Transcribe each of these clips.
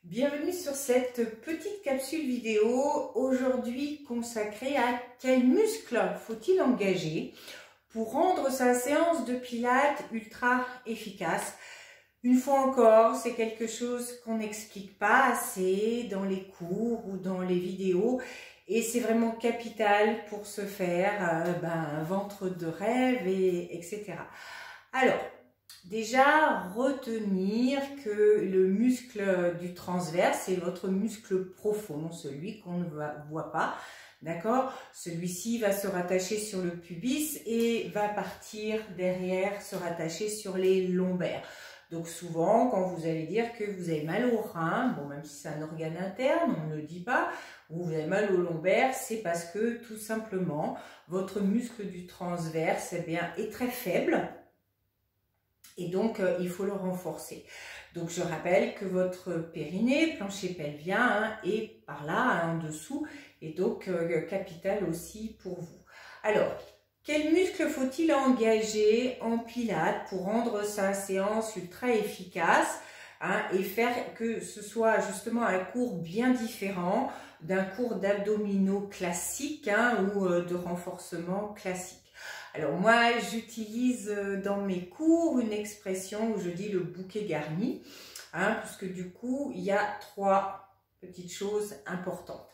Bienvenue sur cette petite capsule vidéo aujourd'hui consacrée à quels muscles faut-il engager pour rendre sa séance de pilates ultra efficace. Une fois encore, c'est quelque chose qu'on n'explique pas assez dans les cours ou dans les vidéos et c'est vraiment capital pour se faire un ventre de rêve etc. Alors, déjà, retenir que le muscle du transverse, c'est votre muscle profond, celui qu'on ne voit pas, d'accord? Celui-ci va se rattacher sur le pubis et va partir derrière, se rattacher sur les lombaires. Donc souvent, quand vous allez dire que vous avez mal au rein, bon, même si c'est un organe interne, on ne le dit pas, ou vous avez mal au lombaire, c'est parce que tout simplement, votre muscle du transverse est très faible. Et donc, il faut le renforcer. Donc, je rappelle que votre périnée, plancher pelvien, est par là, en dessous, et donc capital aussi pour vous. Alors, quel muscle faut-il engager en pilates pour rendre sa séance ultra efficace et faire que ce soit justement un cours bien différent d'un cours d'abdominaux classique ou de renforcement classique? Alors moi, j'utilise dans mes cours une expression où je dis le bouquet garni, puisque du coup, il y a trois petites choses importantes.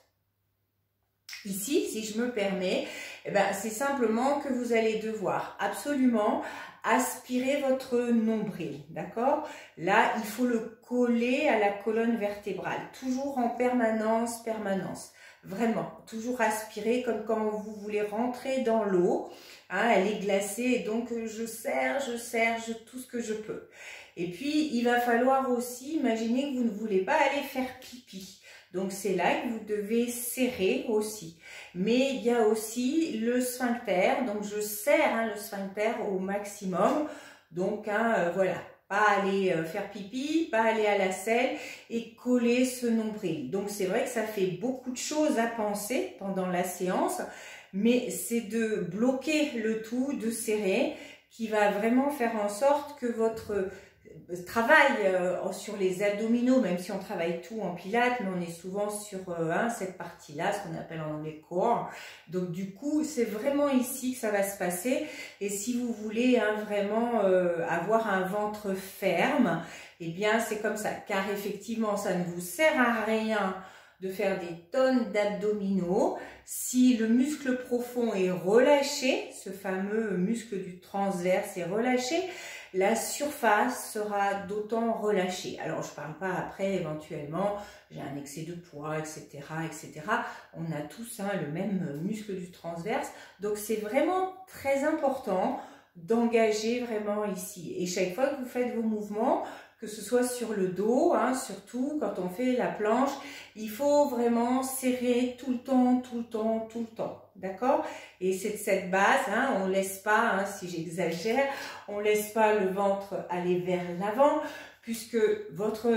Ici, si je me permets, c'est simplement que vous allez devoir absolument aspirer votre nombril, d'accord? Là, il faut le coller à la colonne vertébrale, toujours en permanence. Vraiment, toujours aspirer comme quand vous voulez rentrer dans l'eau. Elle est glacée et donc je serre tout ce que je peux. Et puis, il va falloir aussi imaginer que vous ne voulez pas aller faire pipi. Donc, c'est là que vous devez serrer aussi. Mais il y a aussi le sphincter. Donc, je serre le sphincter au maximum. Donc, voilà. Pas aller faire pipi, pas aller à la selle et coller ce nombril. Donc, c'est vrai que ça fait beaucoup de choses à penser pendant la séance, mais c'est de bloquer le tout, de serrer, qui va vraiment faire en sorte que votre travail sur les abdominaux, même si on travaille tout en pilates, mais on est souvent sur cette partie-là, ce qu'on appelle en anglais core. Donc du coup, c'est vraiment ici que ça va se passer. Et si vous voulez vraiment avoir un ventre ferme, eh bien c'est comme ça. Car effectivement, ça ne vous sert à rien de faire des tonnes d'abdominaux. Si le muscle profond est relâché, ce fameux muscle du transverse est relâché, la surface sera d'autant relâchée. Alors, je ne parle pas après, éventuellement, j'ai un excès de poids, etc., etc. On a tous le même muscle du transverse. Donc, c'est vraiment très important d'engager vraiment ici. Et chaque fois que vous faites vos mouvements, que ce soit sur le dos, surtout quand on fait la planche, il faut vraiment serrer tout le temps, d'accord? Et c'est de cette base, on ne laisse pas, si j'exagère, on ne laisse pas le ventre aller vers l'avant, puisque votre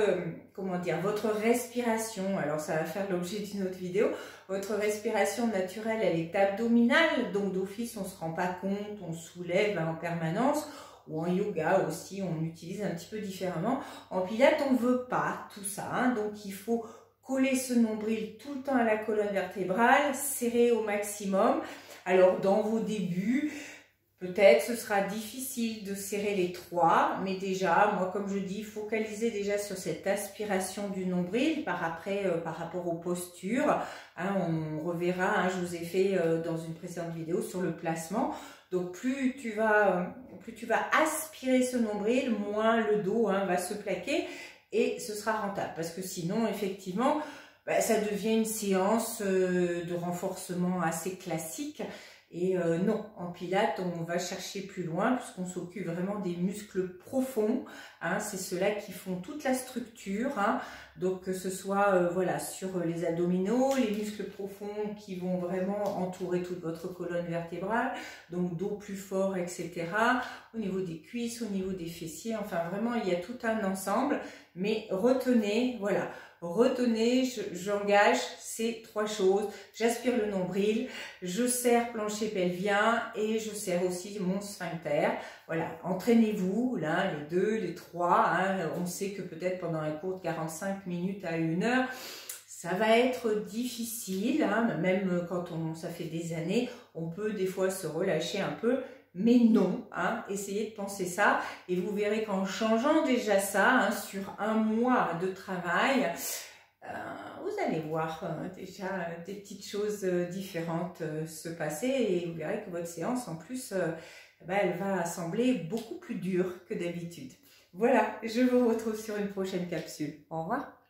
respiration, alors ça va faire l'objet d'une autre vidéo, votre respiration naturelle, elle est abdominale, donc d'office, on ne se rend pas compte, on soulève en permanence, ou en yoga aussi, on utilise un petit peu différemment. En pilates, on ne veut pas tout ça, donc il faut coller ce nombril tout le temps à la colonne vertébrale, serrer au maximum. Alors, dans vos débuts, peut-être ce sera difficile de serrer les trois, mais déjà, moi, comme je dis, focalisez déjà sur cette aspiration du nombril par rapport aux postures. On reverra, je vous ai fait dans une précédente vidéo sur le placement. Donc, plus tu vas aspirer ce nombril, moins le dos va se plaquer et ce sera rentable. Parce que sinon, effectivement, ça devient une séance de renforcement assez classique. Et non, en pilates, on va chercher plus loin puisqu'on s'occupe vraiment des muscles profonds. C'est ceux-là qui font toute la structure. Donc, que ce soit sur les abdominaux, les muscles profonds qui vont vraiment entourer toute votre colonne vertébrale. Donc, dos plus fort, etc. Au niveau des cuisses, au niveau des fessiers. Enfin, vraiment, il y a tout un ensemble. Mais retenez, voilà, retenez, j'engage ces 3 choses. J'aspire le nombril, je serre plancher pelvien et je serre aussi mon sphincter. Voilà, entraînez-vous, là, les 2, les 3. Hein. On sait que peut-être pendant un cours de 45 minutes à 1 heure, ça va être difficile, hein, même quand ça fait des années, on peut des fois se relâcher un peu, mais non, hein, essayez de penser ça et vous verrez qu'en changeant déjà ça, hein, sur un mois de travail, vous allez voir déjà des petites choses différentes se passer et vous verrez que votre séance en plus, elle va sembler beaucoup plus dure que d'habitude. Voilà, je vous retrouve sur une prochaine capsule. Au revoir.